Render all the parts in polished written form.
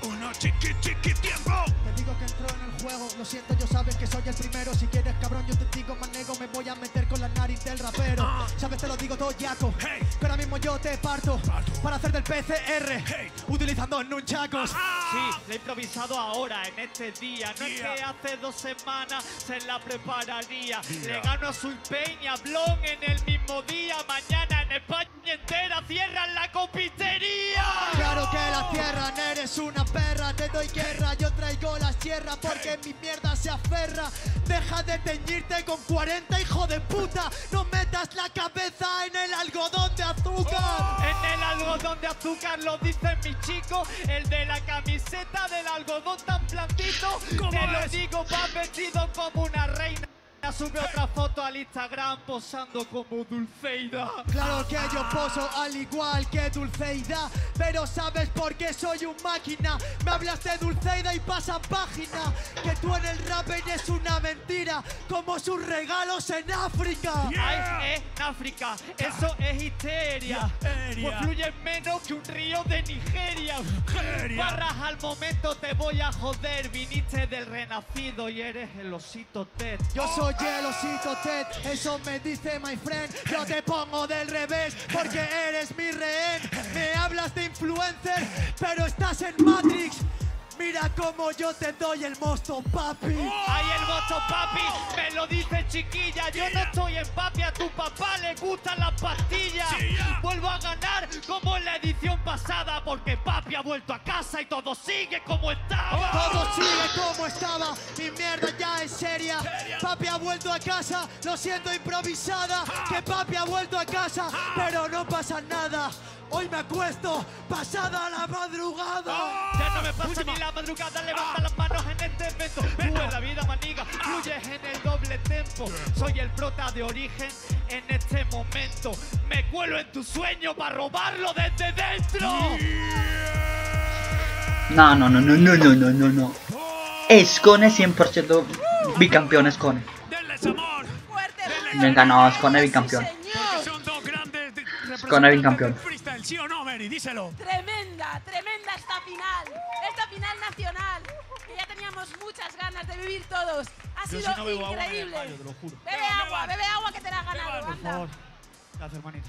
Uno, chiqui, chiqui, tiempo. Te digo que entró en el juego, lo siento, yo sabes que soy el primero. Si quieres, cabrón, yo te digo, manego, me voy a meter con la nariz del rapero. Sabes, te lo digo todo, yaco, Hey. que ahora mismo yo te parto para hacer del PCR, Hey. utilizando nunchacos. Sí, la he improvisado ahora, en este día. No es Día. que hace 2 semanas se la prepararía. Le gano a Sweet Pain y a Blon en el mismo día. Mañana en España entera cierran la confitería. Claro que la cierran, eres una perra, te doy guerra, yo traigo la sierra porque mi mierda se aferra. Deja de teñirte con 40, hijo de puta, no metas la cabeza en el algodón de azúcar. En el algodón de azúcar lo dice mi chico, el de la camiseta del algodón tan blandito. ¿Cómo Te lo es? digo, vas vestido como una reina. Sube otra foto al Instagram posando como Dulceida. Claro que yo poso al igual que Dulceida, pero ¿sabes por qué soy un máquina? Me hablas de Dulceida y pasa página, que tú en el rap eres una mentira, como sus regalos en África. Ay, en África, eso es histeria. Histeria. Pues fluye menos que un río de Nigeria. Nigeria. Barras al momento te voy a joder. Viniste del renacido y eres el osito Ted. Yo soy el osito Ted, eso me dice my friend. Yo te pongo del revés porque eres mi rehén. Me hablas de influencer, pero estás en Matrix. Mira cómo yo te doy el mosto, papi. Ay, el mocho papi, me lo dice chiquilla. Yo no estoy en papi, a tu papá le gustan las pastillas. Sí, ya. Vuelvo a ganar como en la edición pasada, porque papi ha vuelto a casa y todo sigue como estaba. Todo sigue como estaba, mi mierda ya es seria. Papi ha vuelto a casa, lo siento improvisada. Que papi ha vuelto a casa, pero no pasa nada. Hoy me acuesto, pasada la madrugada. Ya no me pasa ni la madrugada, levanta las manos en este evento. Tú en la vida, maniga, fluyes en el doble tempo. Soy el prota de origen en este momento. Me cuelo en tu sueño para robarlo desde dentro. No. Skone 100% bicampeón, Skone. Denles amor. Fuerte, Venga, no, Skone bicampeón. Porque son dos grandes Skone bicampeón. del freestyle, ¿sí o no, Mary? Díselo. Tremenda, tremenda esta final nacional, que ya teníamos muchas ganas de vivir todos. Ha sido increíble. te lo juro. Bebe agua que te la has ganado, Por anda. favor. Gracias, hermanita.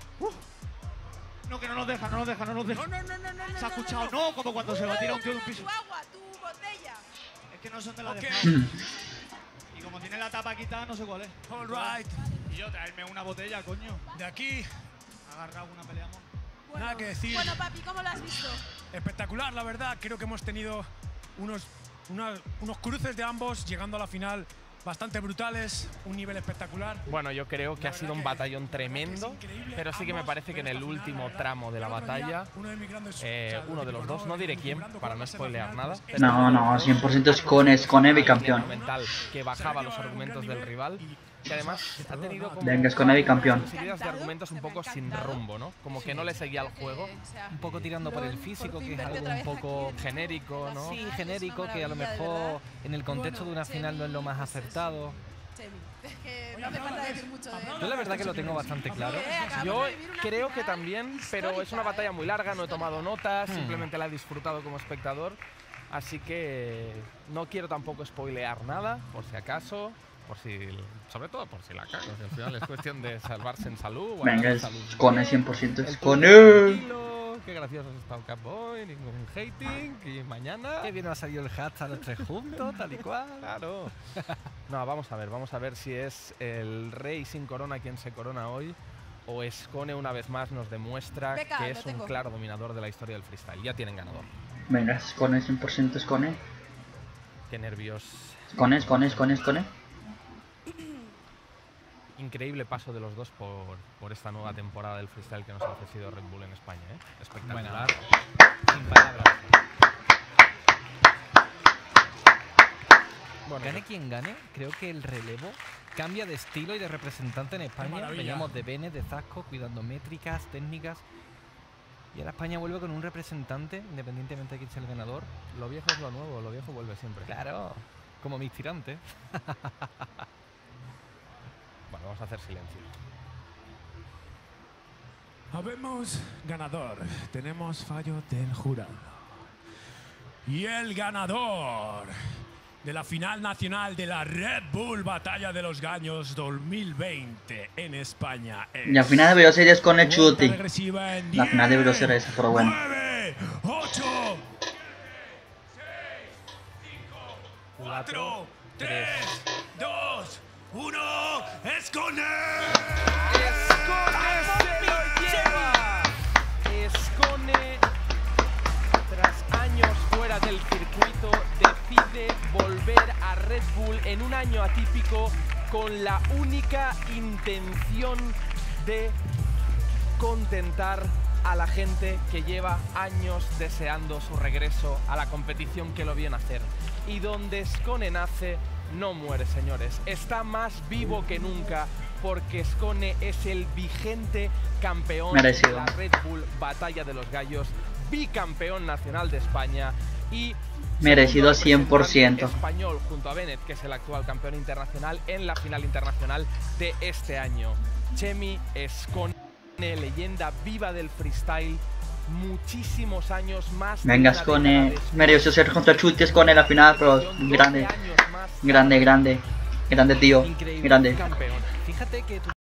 No, que no nos deja. No. Se ha escuchado, no, como cuando se va a tirar un tío de un piso. Tu agua, tu botella. Es que no son de la Ok. dejado. Y como tiene la tapa quitada, no sé cuál es. All right. Y yo, traerme una botella, coño. De aquí, Agarrado una pelea, amor. Bueno, Nada que decir. Bueno, papi, ¿cómo lo has visto? espectacular, la verdad. Creo que hemos tenido unos cruces de ambos llegando a la final bastante brutales, un nivel espectacular. Bueno, yo creo que La ha sido verdad un que batallón tremendo, pero sí que me parece que en el último tramo de la batalla, uno de los dos, no diré quién, para no spoilear nada. No, 100% Skone bicampeón. Mental que bajaba los argumentos del rival, que además ha tenido como Venga, Skone bicampeón. series de argumentos un poco sin rumbo, ¿no? Como que no le seguía el juego, un poco tirando por el físico, que es algo un poco genérico, ¿no? Sí, genérico, que a lo mejor en el contexto de una final no es lo más acertado. Chemi, es que no hace falta decir mucho de Yo la verdad que lo tengo bastante claro. Yo creo que también, pero es una batalla muy larga, no he tomado notas, simplemente la he disfrutado como espectador. Así que no quiero tampoco spoilear nada, por si acaso, sobre todo por si la cago. Si al final es cuestión de salvarse en salud. o Venga, en salud. Skone 100% El Skone. tranquilo, qué gracioso has estado, Catboy, ningún hating, y mañana… Qué bien ha salido el hashtag los tres juntos, tal y cual. Claro. No, vamos a ver si es el rey sin corona quien se corona hoy, o Skone una vez más nos demuestra Beca, que lo es un tengo. claro dominador de la historia del freestyle. Ya tienen ganador. Venga, Skone 100% Skone. Qué nervios. Skone. Increíble paso de los dos por esta nueva temporada del freestyle que nos ha ofrecido Red Bull en España, ¿eh? Espectacular. Sin palabras. Bueno, Gane quien gane, creo que el relevo cambia de estilo y de representante en España. maravilla. Veníamos de Bene, de Zasco, cuidando métricas, técnicas. Y ahora España vuelve con un representante, independientemente de quién sea el ganador. lo viejo es lo nuevo, lo viejo vuelve siempre. Claro, como mis tirantes. Bueno, vamos a hacer silencio. Habemos ganador. Tenemos fallo del jurado. Y el ganador de la final nacional de la Red Bull Batalla de los Gallos 2020 en España es... La final debería ser Skone Chuti. regresiva en La final debería 10, ser esa, pero bueno. 9, 8, 6, 5, 4, 3, 2, 1, Skone. ¡Skone se lo lleva! Skone, tras años fuera del circuito, decide volver a Red Bull en un año atípico con la única intención de contentar a la gente que lleva años deseando su regreso a la competición que lo vio nacer. Y donde Skone nace, no muere, señores. Está más vivo que nunca porque Skone es el vigente campeón Merecido. de la Red Bull Batalla de los Gallos, bicampeón nacional de España y Merecido segundo 100%. representante español junto a Bennett, que es el actual campeón internacional en la final internacional de este año. Chemi Skone, leyenda viva del freestyle, muchísimos años más. Venga, Skone. Mereció ser contra Chuti Skone en la final, pero grande. Grande, grande. Grande, tío. Increíble Grande. campeón. Fíjate que